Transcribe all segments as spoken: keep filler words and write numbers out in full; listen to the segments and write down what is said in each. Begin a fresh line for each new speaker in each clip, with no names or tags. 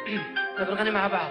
نبغى نغني مع بعض.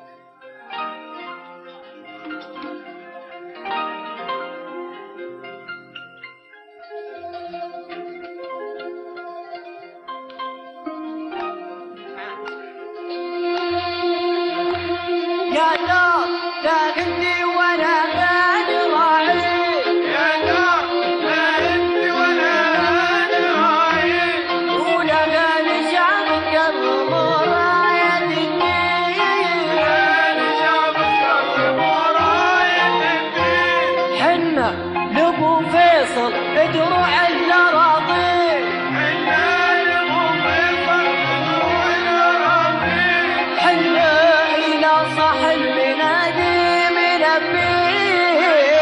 يا نار لا غني ولا غني راعي،
يا نار لا غني ولا غني راعي،
ولا غني شعبك الراية الدين،
غني شعبك الراية الدين.
حنا لابو فيصل دروع الأراضي،
حنا لابو فيصل دروع الأراضي،
حنا إلى صاح المنادي ملبين،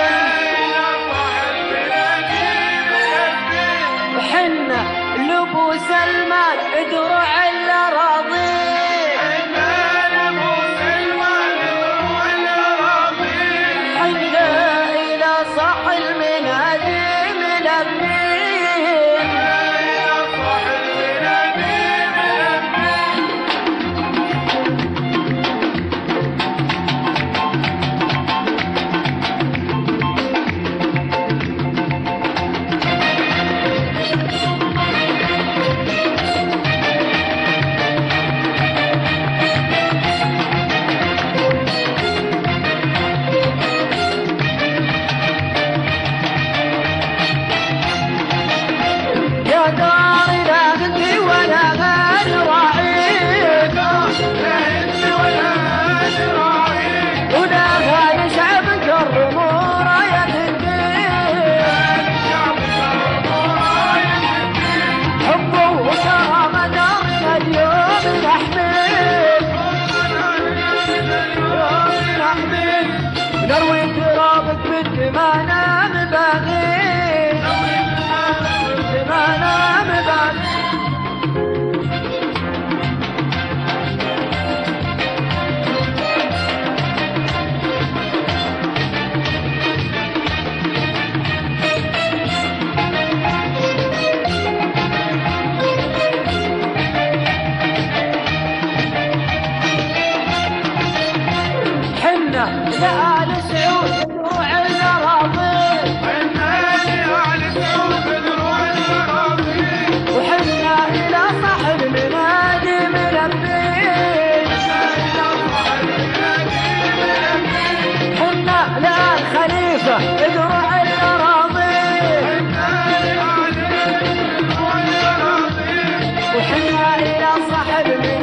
وحنا لابو سلمان دروع الأراضي،
حنا لابو سلمان دروع الأراضي،
حنا إلى صاح المنادي ملبين. يا دار لا غني ولا غني راعي، ولا غني شعب كرم راية الدين، حبه وكرامة دارنا اليوم نحمل، نحمل نروي ترابك بالدمانة مباغي، بالدمانة مباغي. حنا لآل سعود دروع الأراضي، وحنا إلى صاحب المنادي ملبين، حنا لآل خليفة دروع الأراضي، وحنا إلى صاحب المنادي